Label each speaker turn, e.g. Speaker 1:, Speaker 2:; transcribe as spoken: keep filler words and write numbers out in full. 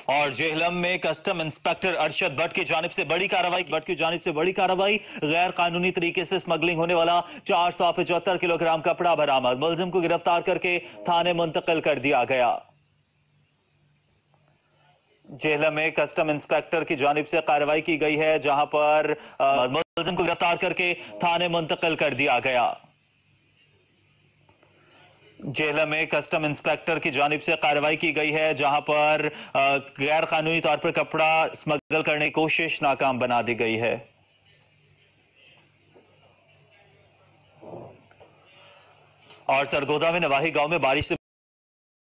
Speaker 1: और जेहलम में custom inspector Arshad Bhatt की जानिब से बड़ी कार्रवाई भट्ट की जानिब से बड़ी कार्रवाई गैर कानूनी तरीके से स्मगलिंग होने वाला चार सौ पचहत्तर किलोग्राम कपड़ा बरामद। मुलजिम को गिरफ्तार करके थाने मुंतकिल कर दिया गया। जेहलम में कस्टम इंस्पेक्टर की जानिब से कार्रवाई की गई है, जहां पर मुलजिम को गिरफ्तार करके थाने मुंतकिल कर दिया गया। जेहलम में कस्टम इंस्पेक्टर की जानिब से कार्रवाई की गई है, जहां पर गैर कानूनी तौर पर कपड़ा स्मगल करने की कोशिश नाकाम बना दी गई है। और सरगोदा में नवाही गांव में बारिश से